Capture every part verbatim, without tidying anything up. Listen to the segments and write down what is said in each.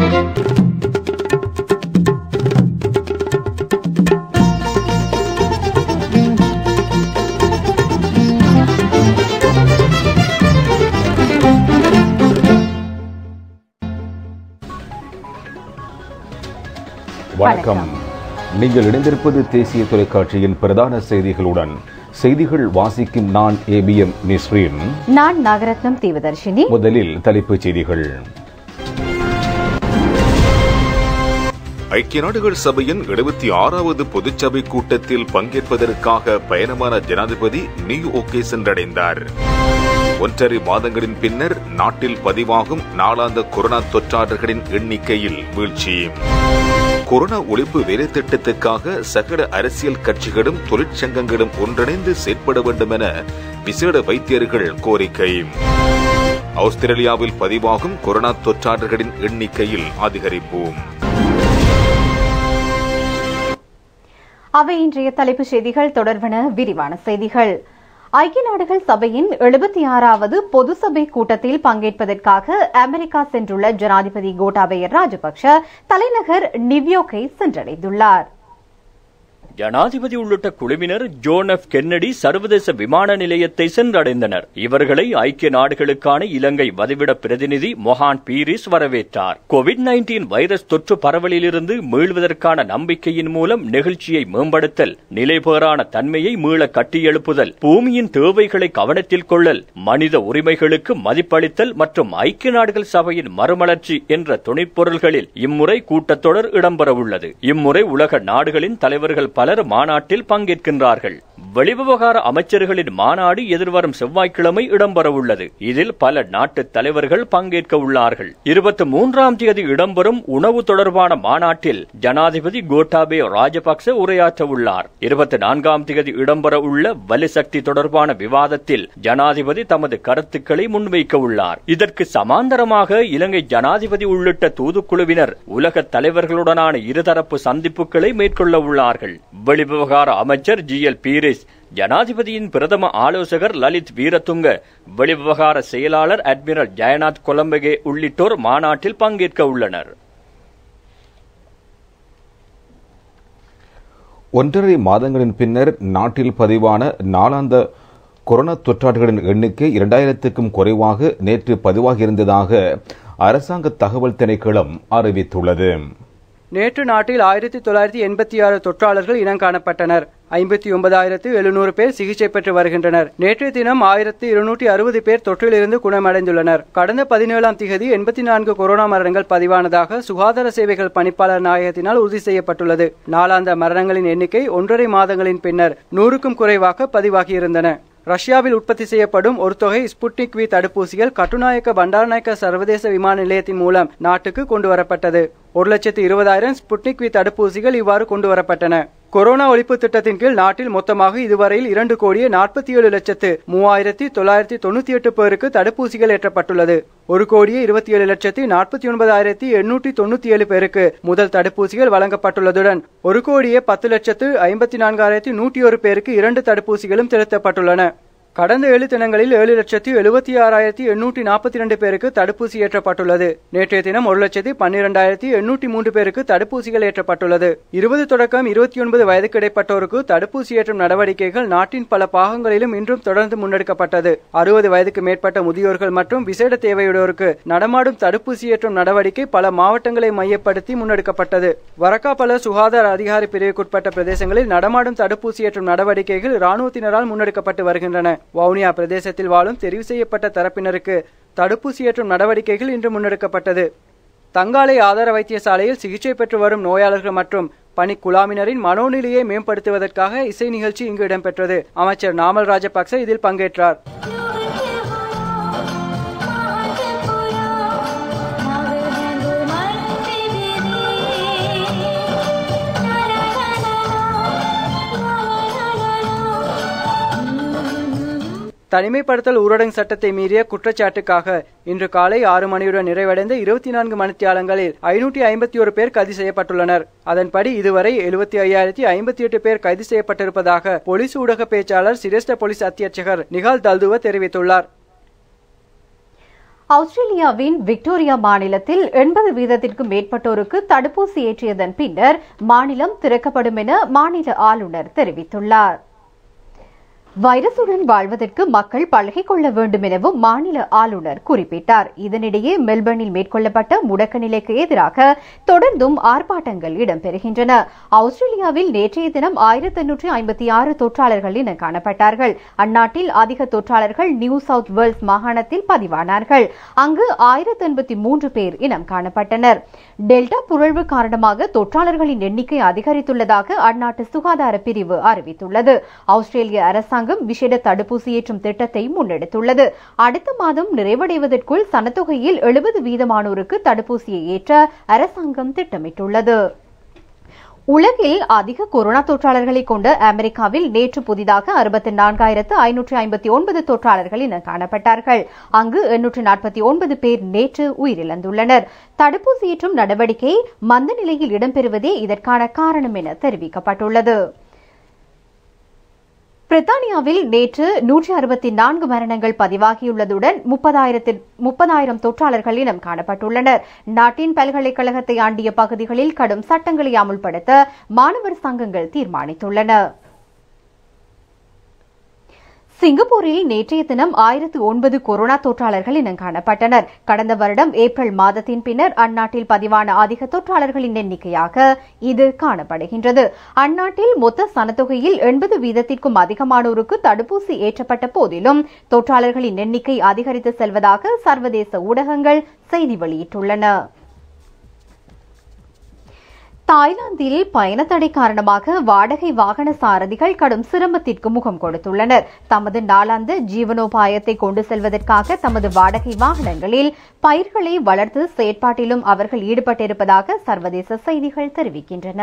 வணக்கம். நீங்கள் இணைந்திருப்பது தேசிய தொலைக்காட்சியின் பிரதான செய்திகளுடன். செய்திகள் வாசிக்கும் நான் ஏபிஎம் நிஸ்ரீன். நான் நாகரத்னம் தீவதர்ஷினி. முதலில் தலைப்புச் செய்திகள். ஐக்கிய நாடுகள் சபையின் எழுபத்தி ஆறாவது பொதுச்சபை கூட்டத்தில் பங்கேற்பதற்காக பயணமான ஜனாதிபதி நியூயோர்க்கை சென்றடைந்தார். ஒன்றரை மாதங்களின் பின்னர் நாட்டில் பதிவாகும் நாளாந்த கொரோனா தொற்றாளர்களின் எண்ணிக்கையில் வீழ்ச்சி. கொரோனா ஒழிப்பு வேலை திட்டத்துக்காக சகல அரசியல் கட்சிகளும் தொழிற்சங்கங்களும் ஒன்றிணைந்து செயற்பட வேண்டும் என விசேட வைத்தியர்கள் கோரிக்கை. ஆஸ்திரேலியாவில் பதிவாகும் கொரோனா தொற்றாளர்களின் எண்ணிக்கையில் அதிகரிப்பு. அவை இன்றைய தலைப்புச் செய்திகள். தொடர்பான விரிவான செய்திகள். ஐக்கிய நாடுகள் சபையின் எழுபத்தி ஆறாவது பொது சபை கூட்டத்தில் பங்கேற்பதற்காக அமெரிக்கா சென்றுள்ள ஜனாதிபதி கோட்டாபய ராஜபக்ஷ தலைநகர் நியூயோர்க்கை சென்றடைந்துள்ளார். ஜனாதிபதி உள்ளிட்ட குழுவினர் ஜோன் எஃப் கென்னடி சர்வதேச விமான நிலையத்தை சென்றடைந்தனர். இவர்களை ஐக்கிய நாடுகளுக்கான இலங்கை வதிவிட பிரதிநிதி மொஹான் பீரிஸ் வரவேற்றார். கோவிட் நைன்டீன் வைரஸ் தொற்று பரவலிலிருந்து மீள்வதற்கான நம்பிக்கையின் மூலம் நிகழ்ச்சியை மேம்படுத்தல், நிலைபேறான தன்மையை மீள கட்டியெழுப்புதல், பூமியின் தேவைகளை கவனத்தில் கொள்ளல், மனித உரிமைகளுக்கு மதிப்பளித்தல் மற்றும் ஐக்கிய நாடுகள் சபையின் மறுமலர்ச்சி என்ற துணைப்பொருள்களில் இம்முறை கூட்டத்தொடர் இடம்பெறவுள்ளது. இம்முறை உலக நாடுகளின் தலைவர்கள் பலர் மாநாட்டில் பங்கேற்கின்றார்கள். வெளிவிவகார அமைச்சர்களின் மாநாடு எதிர்வரும் செவ்வாய்க்கிழமை இடம்பெறவுள்ளது. இதில் பல நாட்டு தலைவர்கள் பங்கேற்க உள்ளார்கள். இருபத்தி மூன்றாம் தேதி இடம்பெறும் உணவு தொடர்பான மாநாட்டில் ஜனாதிபதி கோட்டாபய ராஜபக்ச உரையாற்ற உள்ளார். இருபத்தி நான்காம் தேதி இடம்பெற உள்ள வலுசக்தி தொடர்பான விவாதத்தில் ஜனாதிபதி தமது கருத்துக்களை முன்வைக்க உள்ளார். இதற்கு சமாந்தரமாக இலங்கை ஜனாதிபதி உள்ளிட்ட தூதுக்குழுவினர் உலக தலைவர்களுடனான இருதரப்பு சந்திப்புகளை மேற்கொள்ள உள்ளார்கள். வெளிவிவகார அமைச்சர் ஜி எல் பீரிஸ், ஜனாதிபதியின் பிரதம ஆலோசகர் லலித் வீரதுங்க, வெளிவிவகார செயலாளர் அட்மிரல் ஜெயநாத் கொலம்பகே உள்ளிட்டோர் மாநாட்டில் பங்கேற்க உள்ளனர். ஒன்றரை மாதங்களின் பின்னர் நாட்டில் பதிவான நாளாந்த கொரோனா தொற்றாளர்களின் எண்ணிக்கை இரண்டாயிரத்துக்கும் குறைவாக நேற்று பதிவாகியிருந்ததாக அரசாங்க தகவல் திணைக்களம் அறிவித்துள்ளது. நேற்று நாட்டில் ஆயிரத்தி தொள்ளாயிரத்தி எண்பத்தி ஆறு தொற்றாளர்கள் இனம் காணப்பட்டனர். ஐம்பத்தி ஒன்பதாயிரத்து எழுநூறு பேர் சிகிச்சை பெற்று வருகின்றனர். நேற்றைய தினம் ஆயிரத்தி இருநூற்றி அறுபது பேர் தொற்றிலிருந்து குணமடைந்துள்ளனர். கடந்த பதினேழாம் திகதி எண்பத்தி நான்கு கொரோனா மரணங்கள் பதிவானதாக சுகாதார சேவைகள் பணிப்பாளர் நாயகத்தினால் உறுதி செய்யப்பட்டுள்ளது. நாளாந்த மரணங்களின் எண்ணிக்கை ஒன்றரை மாதங்களின் பின்னர் நூறுக்கும் குறைவாக பதிவாகியிருந்தன. ரஷ்யாவில் உற்பத்தி செய்யப்படும் ஒரு தொகை ஸ்புட்னிக் வி தடுப்பூசிகள் கட்டுநாயக்க பண்டாரநாயக்க சர்வதேச விமான நிலையத்தின் மூலம் நாட்டுக்கு கொண்டுவரப்பட்டது. ஒரு லட்சத்து இருபதாயிரம் ஸ்புட்னிக் வி தடுப்பூசிகள் இவ்வாறு கொண்டுவரப்பட்டன. கொரோனா ஒழிப்பு திட்டத்தின் கீழ் நாட்டில் மொத்தமாக இதுவரையில் இரண்டு கோடியே நாற்பத்தி ஏழு லட்சத்து மூவாயிரத்தி தொள்ளாயிரத்தி தொண்ணூத்தி எட்டு பேருக்கு தடுப்பூசிகள் ஏற்றப்பட்டுள்ளது. ஒரு கோடியே இருபத்தி ஏழு லட்சத்தி நாற்பத்தி ஒன்பதாயிரத்தி எண்ணூற்றி தொண்ணூத்தி ஏழு பேருக்கு முதல் தடுப்பூசிகள் வழங்கப்பட்டுள்ளதுடன் ஒரு கோடியே பத்து லட்சத்து ஐம்பத்தி நான்காயிரத்தி நூற்றி ஒரு பேருக்கு இரண்டு தடுப்பூசிகளும் செலுத்தப்பட்டுள்ளன. கடந்த ஏழு தினங்களில் ஏழு லட்சத்தி எழுபத்தி ஆறாயிரத்தி எண்ணூற்றி நாற்பத்தி இரண்டு பேருக்கு தடுப்பூசி ஏற்றப்பட்டுள்ளது. நேற்றைய தினம் ஒரு லட்சத்தி பன்னிரண்டாயிரத்தி எண்ணூற்றி மூன்று பேருக்கு தடுப்பூசிகள் ஏற்றப்பட்டுள்ளது. இருபது தொடக்கம் இருபத்தி ஒன்பது வயதுக்கு இடைப்பட்டோருக்கு தடுப்பூசி ஏற்றும் நடவடிக்கைகள் நாட்டின் பல பாகங்களிலும் இன்றும் தொடர்ந்து முன்னெடுக்கப்பட்டது. அறுபது வயதுக்கு மேற்பட்ட முதியோர்கள் மற்றும் விசேட தேவையுடையோருக்கு நடமாடும் தடுப்பூசி ஏற்றும் நடவடிக்கை பல மாவட்டங்களை மையப்படுத்தி முன்னெடுக்கப்பட்டது. வரக்காபல சுகாதார அதிகாரி பிரிவுக்குட்பட்ட பிரதேசங்களில் நடமாடும் தடுப்பூசி ஏற்றும் நடவடிக்கைகள் இராணுவத்தினரால் முன்னெடுக்கப்பட்டு வருகின்றன. வவுனியா பிரதேசத்தில் வாழும் தெரிவு செய்யப்பட்ட தரப்பினருக்கு தடுப்பூசி ஏற்றும் நடவடிக்கைகள் இன்று முன்னெடுக்கப்பட்டது. தங்காலை ஆதார வைத்தியசாலையில் சிகிச்சை பெற்று வரும் நோயாளர்கள் மற்றும் பணிக்குழாமினரின் மனோநிலையை மேம்படுத்துவதற்காக இசை நிகழ்ச்சி இங்கு இடம்பெற்றது. அமைச்சர் நாமல் ராஜபக்ச இதில் பங்கேற்றார். தனிமைப்படுத்தல் ஊரடங்கு சட்டத்தை மீறிய குற்றச்சாட்டுக்காக இன்று காலை ஆறு மணியுடன் நிறைவடைந்த இருபத்தி நான்கு மணித்தியாலங்களில் ஐநூற்றி ஐம்பத்தி ஒரு பேர் கைது செய்யப்பட்டுள்ளனர். அதன்படி இதுவரை எழுபத்தி ஐயாயிரத்தி ஐம்பத்தி எட்டு பேர் கைது செய்யப்பட்டிருப்பதாக போலீஸ் ஊடக பேச்சாளர் சிரேஷ்ட போலீஸ் அத்தியட்சகர் நிகால் தல்துவ தெரிவித்துள்ளார். ஆஸ்திரேலியாவின் விக்டோரியா மாநிலத்தில் எண்பது வீதத்திற்கும் மேற்பட்டோருக்கு தடுப்பூசி ஏற்றியதன் பின்னர் மாநிலம் திறக்கப்படும் என மாநில ஆளுநர் தெரிவித்துள்ளார். வைரசுடன் வாழ்வதற்கு மக்கள் பழகிக் கொள்ள வேண்டும் எனவும் மாநில ஆளுநர் குறிப்பிட்டார். இதனிடையே மெல்பர்னில் மேற்கொள்ளப்பட்ட முடக்க நிலைக்கு எதிராக தொடர்ந்தும் ஆர்ப்பாட்டங்கள் இடம்பெறுகின்றன. ஆஸ்திரேலியாவில் நேற்றைய தினம் ஆயிரத்தி எண்ணூற்றி ஐம்பத்தி ஆறு தொற்றாளர்கள் என காணப்பட்டார்கள். அந்நாட்டில் அதிக தொற்றாளர்கள் நியூ சவுத் வேல்ஸ் மாகாணத்தில் பதிவானார்கள். அங்கு ஆயிரத்தி எண்பத்தி மூன்று பேர் இனம் காணப்பட்டனர். டெல்டா புரள்வு காரணமாக தொற்றாளர்களின் எண்ணிக்கை அதிகரித்துள்ளதாக அந்நாட்டு சுகாதார பிரிவு அறிவித்துள்ளது. ஆஸ்திரேலிய அரசாங்கம் விசேட தடுப்பூசி ஏற்றும் திட்டத்தை முன்னெடுத்துள்ளது. அடுத்த மாதம் நிறைவடைவதற்குள் சனத்தொகையில் எழுபது வீதமானோருக்கு தடுப்பூசியை ஏற்ற அரசாங்கம் திட்டமிட்டுள்ளது. உலகில் அதிக கொரோனா தொற்றாளர்களை கொண்ட அமெரிக்காவில் நேற்று புதிதாக அறுபத்தி நான்காயிரத்து ஐநூற்று ஐம்பத்தி ஒன்பது தொற்றாளர்கள் என காணப்பட்டார்கள். அங்கு எண்ணூற்று நாற்பத்தி ஒன்பது பேர் நேற்று உயிரிழந்துள்ளனர். தடுப்பூசி ஏற்றும் நடவடிக்கை மந்த நிலையில் இடம்பெறுவதே இதற்கான காரணம் என தெரிவிக்கப்பட்டுள்ளது. பிரித்தானியாவில் நேற்று நூற்றி அறுபத்தி நான்கு மரணங்கள் பதிவாகியுள்ளதுடன் முப்பதாயிரம் தொற்றாளர்கள் இனம் காணப்பட்டுள்ளனர். நாட்டின் பல்கலைக்கழகத்தை ஆண்டிய பகுதிகளில் கடும் சட்டங்களை அமுல்படுத்த மாணவர் சங்கங்கள் தீர்மானித்துள்ளன. சிங்கப்பூரில் நேற்றைய தினம் ஆயிரத்து ஒன்பது கொரோனா தொற்றாளர்கள் இனம் காணப்பட்டனர். கடந்த வருடம் ஏப்ரல் மாதத்தின் பின்னர் அந்நாட்டில் பதிவான அதிக தொற்றாளர்களின் எண்ணிக்கையாக இது காணப்படுகின்றது. அந்நாட்டில் மொத்த சனத்தொகையில் எண்பது வீதத்திற்கும் அதிகமானோருக்கு தடுப்பூசி ஏற்றப்பட்ட போதிலும் தொற்றாளர்களின் எண்ணிக்கை அதிகரித்து செல்வதாக சர்வதேச ஊடகங்கள் செய்தி வெளியிட்டுள்ளன. தாய்லாந்தில் பயணத்தடை காரணமாக வாடகை வாகன சாரதிகள் கடும் சிரமத்திற்கு முகம் கொடுத்துள்ளனர். தமது நாளாந்த ஜீவனோபாயத்தை கொண்டு செல்வதற்காக தமது வாடகை வாகனங்களில் பயிர்களை வளர்த்து செயற்பாட்டிலும் அவர்கள் ஈடுபட்டிருப்பதாக சர்வதேச செய்திகள் தெரிவிக்கின்றன.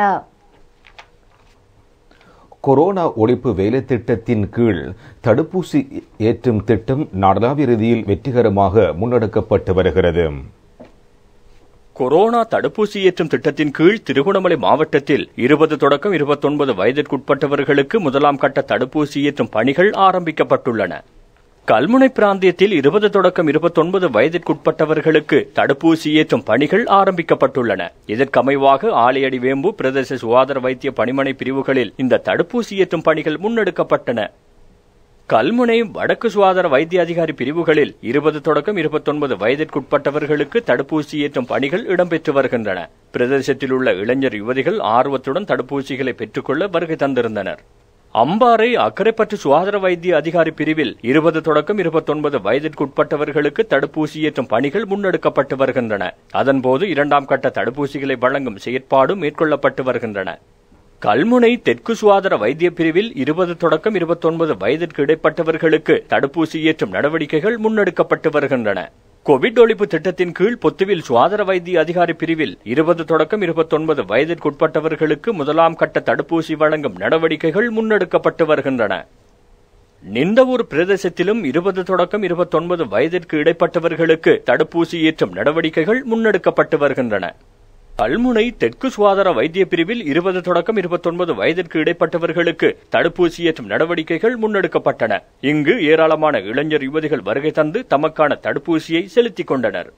கொரோனா ஒழிப்பு வேலை திட்டத்தின் கீழ் தடுப்பூசி ஏற்றும் திட்டம் நாடளாவிய ரீதியில் வெற்றிகரமாக முன்னெடுக்கப்பட்டு வருகிறது. கொரோனா தடுப்பூசி ஏற்றும் திட்டத்தின் கீழ் திருகோணமலை மாவட்டத்தில் இருபது தொடக்கம் இருபத்தொன்பது வயதிற்குட்பட்டவர்களுக்கு முதலாம் கட்ட தடுப்பூசி ஏற்றும் பணிகள் ஆரம்பிக்கப்பட்டுள்ளன. கல்முனை பிராந்தியத்தில் இருபது தொடக்கம் இருபத்தொன்பது வயதிற்குட்பட்டவர்களுக்கு தடுப்பூசி ஏற்றும் பணிகள் ஆரம்பிக்கப்பட்டுள்ளன. இதற்கமைவாக ஆலையடி வேம்பு பிரதேச சுகாதார வைத்திய பணிமனை பிரிவுகளில் இந்த தடுப்பூசி ஏற்றும் பணிகள் முன்னெடுக்கப்பட்டன. கல்முனை வடக்கு சுகாதார வைத்திய அதிகாரி பிரிவுகளில் இருபது தொடக்கம் இருபத்தொன்பது வயதிற்குட்பட்டவர்களுக்கு தடுப்பூசி ஏற்றும் பணிகள் இடம்பெற்று வருகின்றன. பிரதேசத்தில் உள்ள இளைஞர் யுவதிகள் ஆர்வத்துடன் தடுப்பூசிகளை பெற்றுக்கொள்ள வருகை தந்திருந்தனர். அம்பாறை அக்கரைப்பற்று சுகாதார வைத்திய அதிகாரி பிரிவில் இருபது தொடக்கம் இருபத்தொன்பது வயதிற்குட்பட்டவர்களுக்கு தடுப்பூசி ஏற்றும் பணிகள் முன்னெடுக்கப்பட்டு வருகின்றன. அதன்போது இரண்டாம் கட்ட தடுப்பூசிகளை வழங்கும் செயற்பாடு மேற்கொள்ளப்பட்டு வருகின்றன. கல்முனை தெற்கு சுகாதார வைத்திய பிரிவில் இருபது தொடக்கம் இருபத்தொன்பது வயதிற்கு இடைப்பட்டவர்களுக்கு தடுப்பூசி ஏற்றும் நடவடிக்கைகள் முன்னெடுக்கப்பட்டு வருகின்றன. கோவிட் ஒழிப்பு திட்டத்தின் கீழ் பொத்துவில் சுகாதார வைத்திய அதிகாரி பிரிவில் இருபது தொடக்கம் இருபத்தொன்பது வயதிற்குட்பட்டவர்களுக்கு முதலாம் கட்ட தடுப்பூசி வழங்கும் நடவடிக்கைகள் முன்னெடுக்கப்பட்டு வருகின்றன. நிந்தவூர் பிரதேசத்திலும் இருபது தொடக்கம் இருபத்தொன்பது வயதிற்கு இடைப்பட்டவர்களுக்கு தடுப்பூசி ஏற்றும் நடவடிக்கைகள் முன்னெடுக்கப்பட்டு வருகின்றன. கல்முனை தெற்கு சுகாதார வைத்திய பிரிவில் இருபது தொடக்கம் இருபத்தொன்பது வயதிற்கு இடைப்பட்டவர்களுக்கு தடுப்பூசி ஏற்றும் நடவடிக்கைகள் முன்னெடுக்கப்பட்டன. இங்கு ஏராளமான இளைஞர் யுவதிகள் வருகை தந்து தமக்கான தடுப்பூசியை செலுத்திக் கொண்டனர்.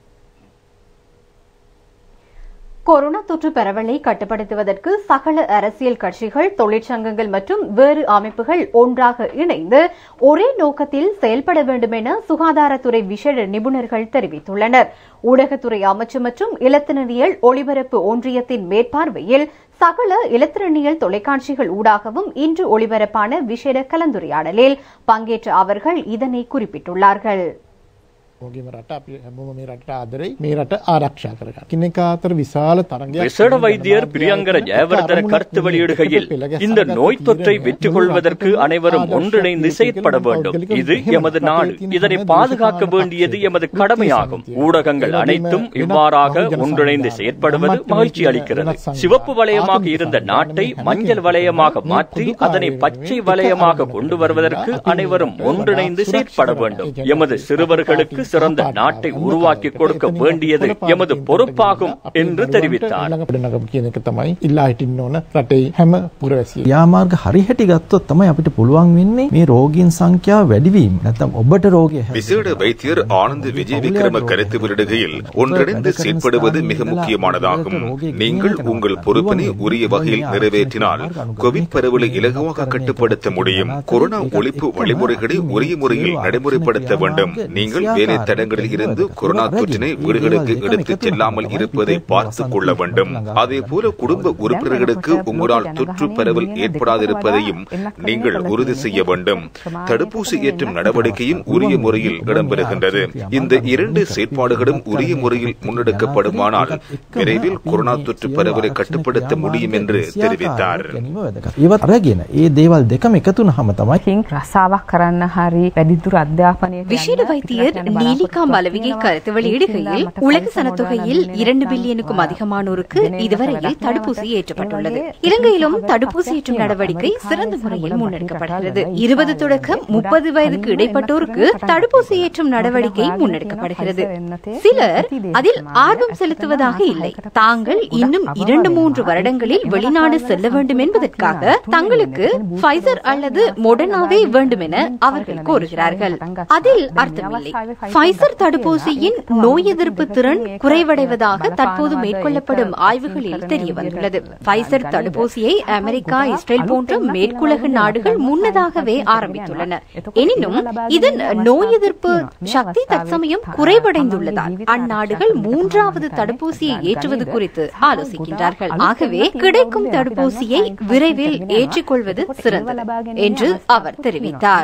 கொரோனா தொற்று பரவலை கட்டுப்படுத்துவதற்கு சகல அரசியல் கட்சிகள், தொழிற்சங்கங்கள் மற்றும் வேறு அமைப்புகள் ஒன்றாக இணைந்து ஒரே நோக்கத்தில் செயல்பட வேண்டும் என சுகாதாரத்துறை விசேட நிபுணர்கள் தெரிவித்துள்ளனர். ஊடகத்துறை அமைச்சு மற்றும் இலத்திரனியல் ஒளிபரப்பு ஒன்றியத்தின் மேற்பார்வையில் சகல இலத்திரனியல் தொலைக்காட்சிகள் ஊடாகவும் இன்று ஒளிபரப்பான விசேட கலந்துரையாடலில் பங்கேற்ற அவர்கள் இதனை குறிப்பிட்டுள்ளார்கள். விசேட வைத்தியர் பிரியங்கர ஜெயவர்தன கருத்து வெளியிடுகையில், இந்த நோய் தொற்றை வெற்றி கொள்வதற்கு அனைவரும் ஒன்றிணைந்து செயற்பட வேண்டும். இது எமது நாடு. இதனை பாதுகாக்க வேண்டியது எமது கடமையாகும். ஊடகங்கள் அனைத்தும் இவ்வாறாக ஒன்றிணைந்து செயற்படுவது மகிழ்ச்சி அளிக்கிறது. சிவப்பு வலயமாக இருந்த நாட்டை மஞ்சள் வலயமாக மாற்றி அதனை பச்சை வலயமாக கொண்டு வருவதற்கு அனைவரும் ஒன்றிணைந்து செயற்பட வேண்டும். எமது சிறுவர்களுக்கு சிறந்த நாட்டை உருவாக்கி கொடுக்க வேண்டியது எமது பொறுப்பாகும் என்று தெரிவித்தார். යාමාර්ග හරිහැටි ගත්තොත් තමයි අපිට පුළුවන් වෙන්නේ මේ රෝගීන් සංඛ්‍යාව වැඩි වීම. නැත්නම් ඔබට රෝගය விசேட வைத்தியர் ஆனந்த் விஜய் விக்ரம கருத்து வெளியிடுகையில் ஒன்றிணைந்து செயற்படுவது மிக முக்கியமானதாகும். நீங்கள் உங்கள் பொறுப்பினை உரிய வகையில் நிறைவேற்றினால் கோவிட் பரவலை இலகுவாக கட்டுப்படுத்த முடியும். கொரோனா ஒழிப்பு வழிமுறைகளை உரிய முறையில் நடைமுறைப்படுத்த வேண்டும். நீங்கள் வேலை தடங்களில் இருந்து கொரோனா தொற்றினை வீடுகளுக்கு எடுத்துச் செல்லாமல் இருப்பதை பார்த்துக் கொள்ள வேண்டும். அதே போல குடும்ப உறுப்பினர்களுக்கு உங்களால் தொற்று பரவல் ஏற்படாதிருப்பதையும் நீங்கள் உறுதி செய்ய வேண்டும். தடுப்பூசி ஏற்றும் நடவடிக்கையும் உரிய முறையில் இடம்பெறுகின்றது. இந்த இரண்டு செயற்பாடுகளும் உரிய முறையில் முன்னெடுக்கப்படுமானால் விரைவில் கொரோனா தொற்று பரவலை கட்டுப்படுத்த முடியும் என்று தெரிவித்தார். விசேட வைத்தியர் நீலிகா மலவிகை கருத்து வெளியிடுகையில் உலக சனத்தொகையில் இரண்டு பில்லியனுக்கும் அதிகமானோருக்கு இதுவரையில் தடுப்பூசி ஏற்றப்பட்டுள்ளது. இலங்கையிலும் தடுப்பூசி ஏற்றும் நடவடிக்கை சிறந்த முறையில் முன்னெடுக்கப்படுகிறது. இருபது தொடக்கம் முப்பது வயதுக்கு இடைப்பட்டோருக்கு தடுப்பூசி ஏற்றும் நடவடிக்கை முன்னெடுக்கப்படுகிறது. சிலர் அதில் ஆர்வம் செலுத்துவதாக இல்லை. தாங்கள் இன்னும் இரண்டு மூன்று வருடங்களில் வெளிநாடு செல்ல வேண்டும் என்பதற்காக தங்களுக்கு ஃபைசர் அல்லது மொடர்னாவே வேண்டும் என அவர்கள் கோருகிறார்கள். அதில் அர்த்தமில்லை. ஃபைசர் தடுப்பூசியின் நோய் எதிர்ப்பு திறன் குறைவடைவதாக தற்போது மேற்கொள்ளப்படும் ஆய்வுகளில் தெரிய வந்துள்ளது. ஃபைசர் தடுப்பூசியை அமெரிக்கா, இஸ்ரேல் போன்ற மேற்குலக நாடுகள் முன்னதாகவே ஆரம்பித்துள்ளன. எனினும் இதன் நோய் எதிர்ப்பு சக்தி தற்சமயம் குறைவடைந்துள்ளதால் அந்நாடுகள் மூன்றாவது தடுப்பூசியை ஏற்றுவது குறித்து ஆலோசிக்கின்றார்கள். ஆகவே கிடைக்கும் தடுப்பூசியை விரைவில் ஏற்றுக்கொள்வது சிறந்தது என்று அவர் தெரிவித்தார்.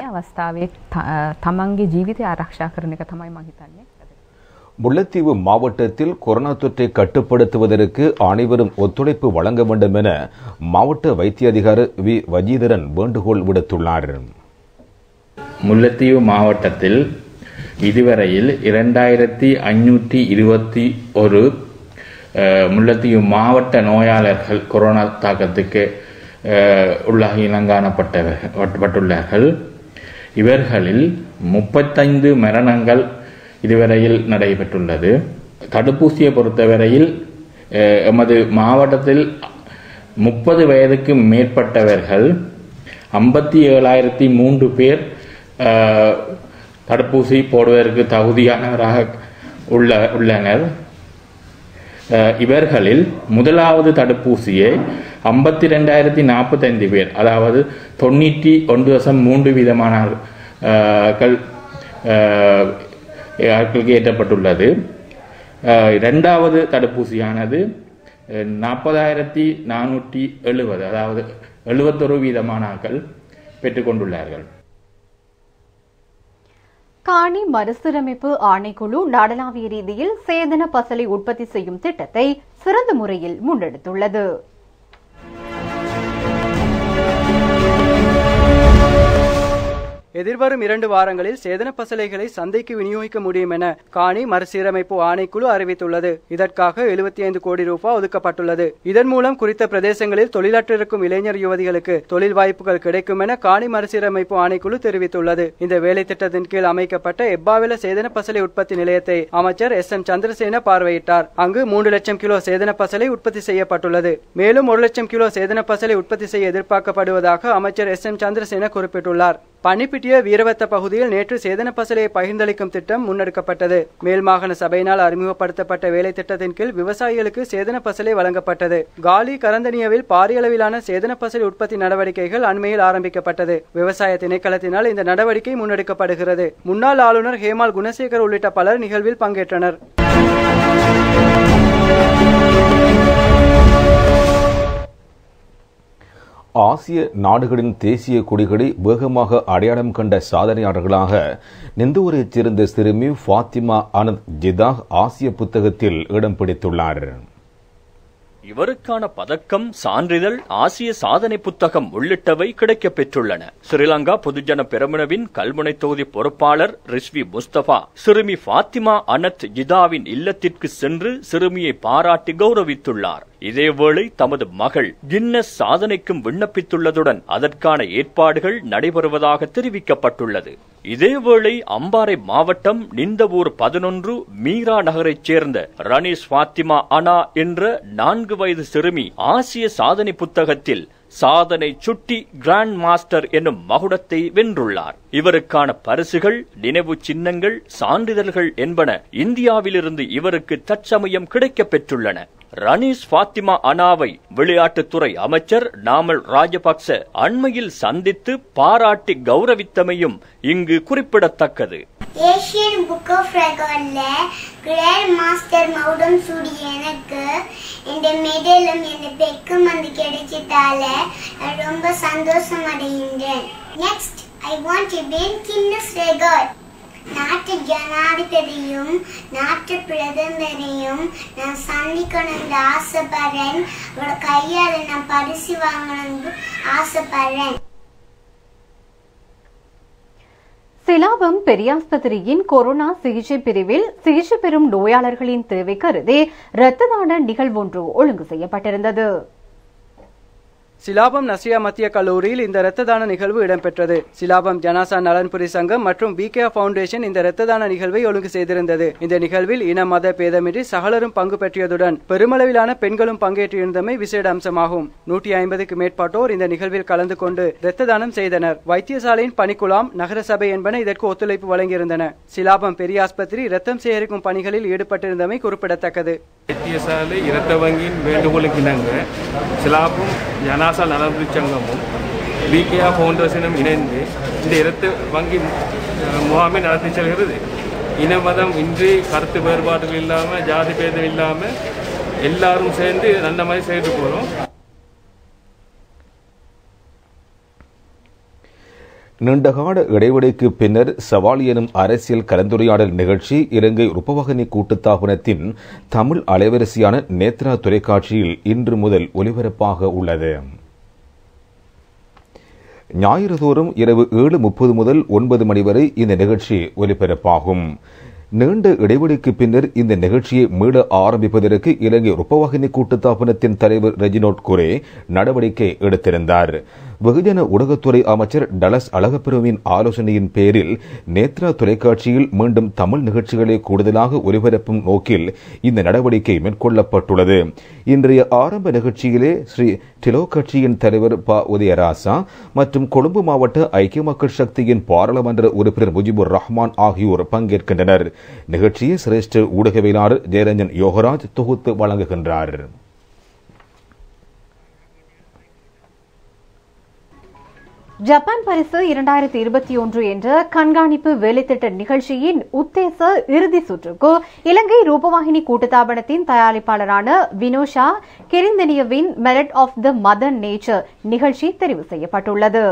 முல்லைத்தீவு மாவட்டத்தில் கொரோனா தொற்றை கட்டுப்படுத்துவதற்கு அனைவரும் ஒத்துழைப்பு வழங்க வேண்டும் என மாவட்ட வைத்திய அதிகாரி வி வஜீதரன் வேண்டுகோள் விடுத்துள்ளார். முல்லைத்தீவு மாவட்டத்தில் இதுவரையில் இரண்டாயிரத்தி ஐநூற்றி இருபத்தி ஒரு முல்லைத்தீவு மாவட்ட நோயாளர்கள் கொரோனா தாக்கத்துக்கு உள்ளாகி இனங்காணப்பட்டுள்ளார்கள். இவர்களில் முப்பத்தைந்து மரணங்கள் இதுவரையில் நடைபெற்றுள்ளது. தடுப்பூசியை பொறுத்தவரையில் எமது மாவட்டத்தில் முப்பது வயதுக்கு மேற்பட்டவர்கள் ஐம்பத்தி ஏழாயிரத்தி மூன்று பேர் தடுப்பூசி போடுவதற்கு தகுதியானவராக உள்ள உள்ளனர். இவர்களில் முதலாவது தடுப்பூசியை ஐம்பத்தி ரெண்டாயிரத்தி நாற்பத்தி ஐந்து பேர், அதாவது தொண்ணூற்றி ஒன்று தசம் மூன்று வீதமானவர்கள் ஏற்றப்பட்டுள்ளது. இரண்டாவது தடுப்பூசியானது நாற்பதாயிரத்தி நானூற்றி எழுபது, அதாவது எழுபத்தொரு வீதமானவர்கள் பெற்றுக்கொண்டுள்ளார்கள். காணி மறுசீரமைப்பு ஆணைக்குழு நாடளாவிய ரீதியில் சேதன பசலை உற்பத்தி செய்யும் திட்டத்தை சிறந்த முறையில் முன்னெடுத்துள்ளது. எதிர்வரும் இரண்டு வாரங்களில் சேதன பசலைகளை சந்தைக்கு விநியோகிக்க முடியும் என காணி மறுசீரமைப்பு ஆணைக்குழு அறிவித்துள்ளது. இதற்காக எழுபத்தி ஐந்து கோடி ரூபாய் ஒதுக்கப்பட்டுள்ளது. இதன் மூலம் குறித்த பிரதேசங்களில் தொழிலற்றிருக்கும் இளைஞர் யுவதிகளுக்கு தொழில் வாய்ப்புகள் கிடைக்கும் என காணி மறுசீரமைப்பு ஆணைக்குழு தெரிவித்துள்ளது. இந்த வேலை திட்டத்தின் கீழ் அமைக்கப்பட்ட எப்பாவில சேதன பசலை உற்பத்தி நிலையத்தை அமைச்சர் எஸ் எம் சந்திரசேன பார்வையிட்டார். அங்கு மூன்று லட்சம் கிலோ சேதன பசலை உற்பத்தி செய்யப்பட்டுள்ளது. மேலும் ஒரு லட்சம் கிலோ சேதன பசலை உற்பத்தி செய்ய எதிர்பார்க்கப்படுவதாக அமைச்சர் எஸ் எம் சந்திரசேன குறிப்பிட்டுள்ளார். பனிப்பிட்டிய வீரவத்த பகுதியில் நேற்று சேதன பசலையை பகிர்ந்தளிக்கும் திட்டம் முன்னெடுக்கப்பட்டது. மேல் மாகாண சபையினால் அறிமுகப்படுத்தப்பட்ட வேலை திட்டத்தின் கீழ் விவசாயிகளுக்கு சேதன பசலை வழங்கப்பட்டது. காலி கரந்தனியாவில் பாரிய அளவிலான சேதன பசலை உற்பத்தி நடவடிக்கைகள் அண்மையில் ஆரம்பிக்கப்பட்டது. விவசாய திணைக்களத்தினால் இந்த நடவடிக்கை முன்னெடுக்கப்படுகிறது. முன்னாள் ஆளுநர் ஹேமால் குணசேகர் உள்ளிட்ட பலர் நிகழ்வில் பங்கேற்றனர். ஆசிய நாடுகளின் தேசிய கொடிகளை வேகமாக அடையாளம் கண்ட சாதனையாளர்களாக நிந்தூரைச் சேர்ந்த சிறுமி ஃபாத்திமா அனத் ஜிதாக் ஆசிய புத்தகத்தில் இடம் பிடித்துள்ளார். இவருக்கான பதக்கம், சான்றிதழ், ஆசிய சாதனை புத்தகம் உள்ளிட்டவை கிடைக்கப் பெற்றுள்ளன. ஸ்ரீலங்கா பொதுஜன பெரமுனவின் கல்முனை தொகுதி பொறுப்பாளர் ரிஸ்வி முஸ்தபா சிறுமி ஃபாத்திமா அனத் ஜிதாவின் இல்லத்திற்கு சென்று சிறுமியை பாராட்டி கௌரவித்துள்ளார். இதேவேளை தமது மகள் கின்னஸ் சாதனைக்கும் விண்ணப்பித்துள்ளதுடன் அதற்கான ஏற்பாடுகள் நடைபெறுவதாக தெரிவிக்கப்பட்டுள்ளது. இதேவேளை அம்பாறை மாவட்டம் நிந்தவூர் பதினொன்று மீரா நகரைச் சேர்ந்த ரனீஸ் ஃபாத்திமா அனா என்ற நான்கு வயது சிறுமி ஆசிய சாதனை புத்தகத்தில் சாதனை சுட்டி கிராண்ட் மாஸ்டர் என்னும் மகுடத்தை வென்றுள்ளார். இவருக்கான பரிசுகள், நினைவு சின்னங்கள், சான்றிதழ்கள் என்பன இந்தியாவிலிருந்து இவருக்கு தற்சமயம் கிடைக்கப் பெற்றுள்ளன. ரனீஸ் ஃபாத்திமா அனாவை விளையாட்டுத்துறை அமைச்சர் நாமல் ராஜபக்ச அண்மையில் சந்தித்து பாராட்டி கௌரவித்தமையும் இங்கு குறிப்பிடத்தக்கது. ஏசியன் புக் ஆஃப் ரெக்கார்ட்ல கிராண்ட் மாஸ்டர் மகுடம் சூடிய எனக்கு இந்த மெடலும் இந்த பெக்கும் வந்து கிடைச்சதால ரொம்ப சந்தோஷம் அடைகின்றேன். Next I want to break Guinness record. நாட்டு ஜனாதிபதியும் நாட்டு பிரதமரையும் நான் சந்திக்கணும்னு ஆசைப்படுறேன். அவரோட கையால நான் பரிசு வாங்கணும்னு ஆசைப்படுறேன். சிலாபம் பெரியாஸ்பத்திரியின் கொரோனா சிகிச்சை பிரிவில் சிகிச்சை பெறும் நோயாளர்களின் தேவை கருதி இரத்த தான நிகழ்வொன்று ஒழுங்கு செய்யப்பட்டிருந்தது. சிலாபம் நசியா மத்திய கல்லூரியில் இந்த இரத்த தான நிகழ்வு இடம்பெற்றது. சிலாபம் ஜனாசா நலன்புரி சங்கம் மற்றும் வி கே பவுண்டேஷன் இந்த இரத்த தான நிகழ்வை ஒழுங்கு செய்திருந்தது. இந்த நிகழ்வில் இன மத பேதமின்றி சகலரும் பங்கு பெற்றியதுடன் பெருமளவிலான பெண்களும் பங்கேற்றிருந்தமை விசேட அம்சமாகும். நூற்றி ஐம்பதுக்கு மேற்பட்டோர் இந்த நிகழ்வில் கலந்து கொண்டு இரத்த தானம் செய்தனர். வைத்தியசாலையின் பணிக்குழாம், நகரசபை என்பன இதற்கு ஒத்துழைப்பு வழங்கியிருந்தன. சிலாபம் பெரிய ஆஸ்பத்திரி இரத்தம் சேகரிக்கும் பணிகளில் ஈடுபட்டிருந்தமை குறிப்பிடத்தக்கது. வைத்தியசாலை இரத்த வங்கியின் வேண்டுகோளுக்கு இணங்க சிலாபம் ஜனாசா நலன்புரி சங்கமும் வி கே பவுண்டேஷனும் இணைந்து இந்த இரத்த வங்கி முகாமை நடத்தி செல்கிறது. இன மதம் இன்றி கருத்து வேறுபாடுகள் இல்லாமல், ஜாதி பேதம் இல்லாமல் எல்லாரும் சேர்ந்து நல்ல மாதிரி செய்து போகிறோம். நீண்டகால இடைவெளிக்கு பின்னர் சவால் எனும் அரசியல் கலந்துரையாடல் நிகழ்ச்சி இலங்கை ரூபவாகினி கூட்டுத்தாபனத்தின் தமிழ் அலைவரிசையான நேத்ரா தொலைக்காட்சியில் இன்று முதல் ஒலிபரப்பாக உள்ளது. ஞாயிறுதோறும் இரவு ஏழு முப்பது முதல் ஒன்பது மணி வரை இந்த நிகழ்ச்சி ஒலிபரப்பாகும். நீண்ட இடைவெளிக்கு பின்னர் இந்த நிகழ்ச்சியை மீள ஆரம்பிப்பதற்கு இலங்கை ரூபவாகினி கூட்டுத்தாபனத்தின் தலைவர் ரெஜினோட் குரே நடவடிக்கை எடுத்திருந்தார். வெகுஜன ஊடகத்துறை அமைச்சர் டலஸ் அழகப்பெருவின் ஆலோசனையின் பேரில் நேத்ரா தொலைக்காட்சியில் மீண்டும் தமிழ் நிகழ்ச்சிகளை கூடுதலாக ஒலிபரப்பும் நோக்கில் இந்த நடவடிக்கை மேற்கொள்ளப்பட்டுள்ளது. இன்றைய ஆரம்ப நிகழ்ச்சியிலே ஸ்ரீ டிலோ கட்சியின் தலைவர் ப உதயராசா மற்றும் கொழும்பு மாவட்ட ஐக்கிய மக்கள் சக்தியின் பாராளுமன்ற உறுப்பினர் முஜிபுர் ரஹ்மான் ஆகியோர் பங்கேற்கின்றனர். நிகழ்ச்சியை சிரேஷ்ட ஊடகவியலாளர் ஜெயரஞ்சன் யோகராஜ் தொகுத்து வழங்குகின்றார். ஜப்பான் பரிசு இரண்டாயிரத்தி இருபத்தி ஒன்று என்ற கண்காணிப்பு வேலைத்திட்ட நிகழ்ச்சியின் உத்தேச இறுதி சுற்றுக்கு இலங்கை ரூபவாகினி கூட்டுத்தாபனத்தின் தயாரிப்பாளரான வினோஷா கெரிந்தனியவின் merit of the mother nature நிகழ்ச்சி தெரிவு செய்யப்பட்டுள்ளது.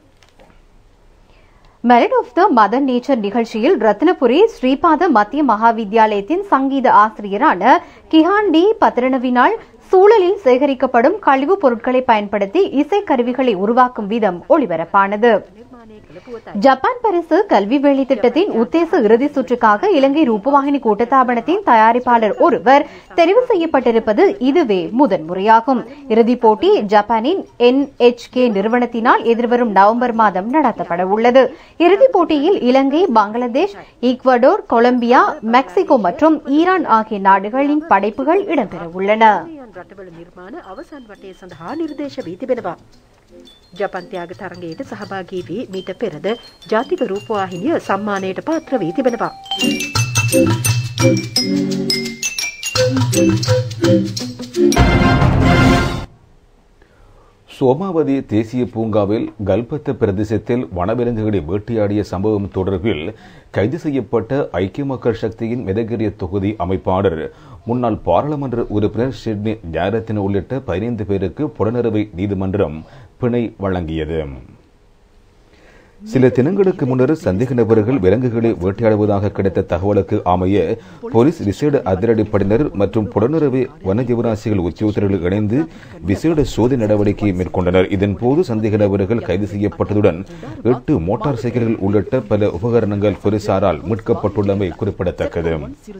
Merit of the mother nature நிகழ்ச்சியில் ரத்னபுரி ஸ்ரீபாத மத்திய மகாவித்யாலயத்தின் சங்கீத ஆசிரியரான கிஹாண்டி பத்ரனவினால் சூழலில் சேகரிக்கப்படும் கழிவுப் பொருட்களை பயன்படுத்தி இசைக்கருவிகளை உருவாக்கும் விதம் ஒளிபரப்பானது. ஜப்பான் பரிசு கல்வி வேலை திட்டத்தின் உத்தேச இறுதி சுற்றுக்காக இலங்கை ரூபவாகினி கூட்டுத்தாபனத்தின் தயாரிப்பாளர் ஒருவர் தெரிவு செய்யப்பட்டிருப்பது இதுவே முதன்முறையாகும். இறுதிப் போட்டி ஜப்பானின் என் எச் கே நிறுவனத்தினால் எதிர்வரும் நவம்பர் மாதம் நடத்தப்பட உள்ளது. இறுதிப் போட்டியில் Ilangai, Bangladesh, Ecuador, Colombia, Mexico மற்றும் ஈரான் ஆகிய நாடுகளின் படைப்புகள் இடம்பெறவுள்ளன. රටවල නිර්මාණ අවසන් වටේ සඳහා නිර්දේශ වී තිබෙනවා. ජපන් ත්‍යාග තරගයට සහභාගී වී මීට පෙරද ජාතික රූපවාහිනිය සම්මානයට පාත්‍ර වී තිබෙනවා. சோமாவதி தேசிய பூங்காவில் கல்பத்த பிரதேசத்தில் வனவிலங்குகளை வேட்டையாடிய சம்பவம் தொடர்பில் கைது செய்யப்பட்ட ஐக்கிய மக்கள் சக்தியின் மெதகிரிய தொகுதி அமைப்பாளர் முன்னாள் பாராளுமன்ற உறுப்பினர் சிட்னி ஜாரத்தின் உள்ளிட்ட பதினைந்து பேருக்கு புலனறுவை நீதிமன்றம் பிணை வழங்கியது. சில தினங்களுக்கு முன்னர் சந்தேக நபர்கள் விலங்குகளை வேட்டையாடுவதாக கிடைத்த தகவலுக்கு அமைய போலீஸ் விசேட அதிரடிப்படையினர் மற்றும் புலனுறவு வனஜீவராசிகள் உத்தியோகத்தர்கள் இணைந்து விசேட சோதனை நடவடிக்கையை மேற்கொண்டனர். இதன்போது சந்தேக நபர்கள் கைது செய்யப்பட்டதுடன் எட்டு மோட்டார் சைக்கிள்கள் உள்ளிட்ட பல உபகரணங்கள் போலீசாரால் மீட்கப்பட்டுள்ளமை குறிப்பிடத்தக்கது.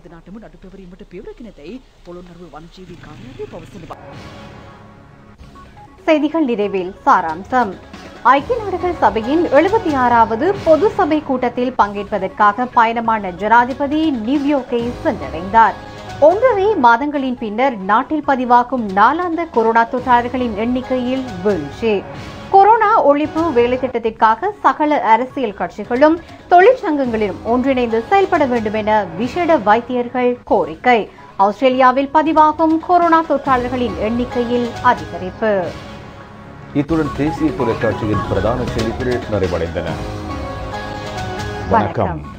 செய்திகள் நிறைவில் சாராம்சம். ஐக்கிய நாடுகள் சபையின் எழுபத்தி ஆறாவது பொது சபை கூட்டத்தில் பங்கேற்பதற்காக பயணமான ஜனாதிபதி நியூயார்க்கை சென்றடைந்தார். ஒன்றரை மாதங்களின் பின்னர் நாட்டில் பதிவாகும் நாளாந்த கொரோனா தொற்றாளர்களின் எண்ணிக்கையில் வீழ்ச்சி. கொரோனா ஒழிப்பு வேலை திட்டத்திற்காக சகல அரசியல் கட்சிகளும் தொழிற்சங்கங்களிலும் ஒன்றிணைந்து செயல்பட வேண்டும் என விசேட வைத்தியர்கள் கோரிக்கை. ஆஸ்திரேலியாவில் பதிவாகும் கொரோனா தொற்றாளர்களின் எண்ணிக்கையில் அதிகரிப்பு. இத்துடன் தேசிய தொலைக்காட்சியின் பிரதான செய்திகள் நிறைவடைந்தன. வணக்கம்.